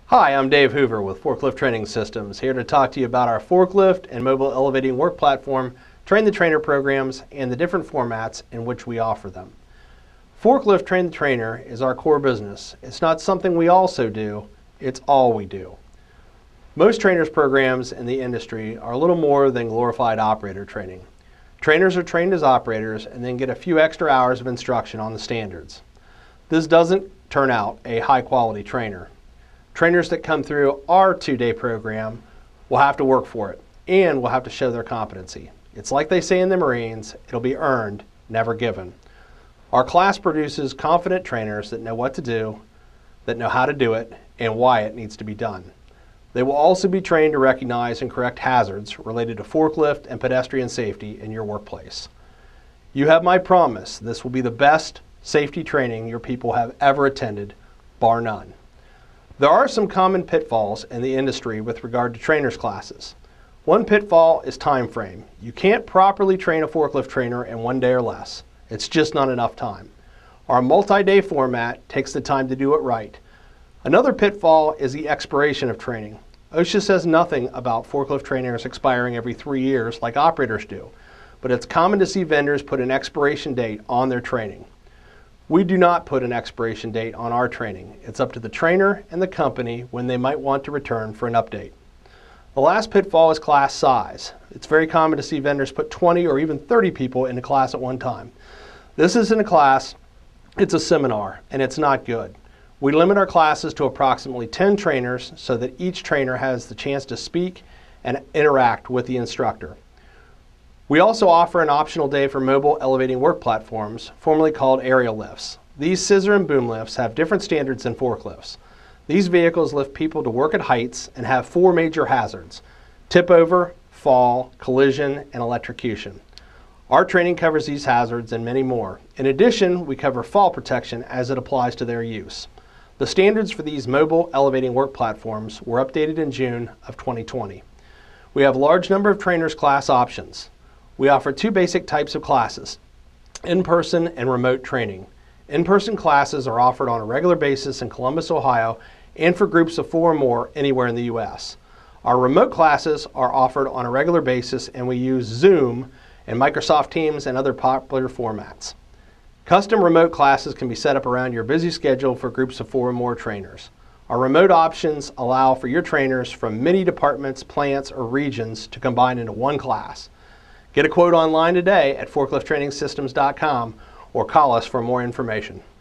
Hi, I'm Dave Hoover with Forklift Training Systems, here to talk to you about our forklift and mobile elevating work platform, Train the Trainer programs, and the different formats in which we offer them. Forklift Train the Trainer is our core business. It's not something we also do, it's all we do. Most trainers programs in the industry are a little more than glorified operator training. Trainers are trained as operators and then get a few extra hours of instruction on the standards. This doesn't turn out a high-quality trainer. Trainers that come through our two-day program will have to work for it and will have to show their competency. It's like they say in the Marines, it'll be earned, never given. Our class produces confident trainers that know what to do, that know how to do it, and why it needs to be done. They will also be trained to recognize and correct hazards related to forklift and pedestrian safety in your workplace. You have my promise, this will be the best safety training your people have ever attended, bar none. There are some common pitfalls in the industry with regard to trainers classes. One pitfall is time frame. You can't properly train a forklift trainer in 1 day or less. It's just not enough time. Our multi-day format takes the time to do it right. Another pitfall is the expiration of training. OSHA says nothing about forklift trainers expiring every 3 years like operators do, but it's common to see vendors put an expiration date on their training. We do not put an expiration date on our training. It's up to the trainer and the company when they might want to return for an update. The last pitfall is class size. It's very common to see vendors put 20 or even 30 people in a class at one time. This isn't a class, it's a seminar, and it's not good. We limit our classes to approximately 10 trainers so that each trainer has the chance to speak and interact with the instructor. We also offer an optional day for mobile elevating work platforms, formerly called aerial lifts. These scissor and boom lifts have different standards than forklifts. These vehicles lift people to work at heights and have 4 major hazards: tip over, fall, collision, and electrocution. Our training covers these hazards and many more. In addition, we cover fall protection as it applies to their use. The standards for these mobile elevating work platforms were updated in June of 2020. We have a large number of trainers class options. We offer 2 basic types of classes, in-person and remote training. In-person classes are offered on a regular basis in Columbus, Ohio, and for groups of 4 or more anywhere in the U.S. Our remote classes are offered on a regular basis, and we use Zoom and Microsoft Teams and other popular formats. Custom remote classes can be set up around your busy schedule for groups of 4 or more trainers. Our remote options allow for your trainers from many departments, plants, or regions to combine into one class. Get a quote online today at forklifttrainingsystems.com or call us for more information.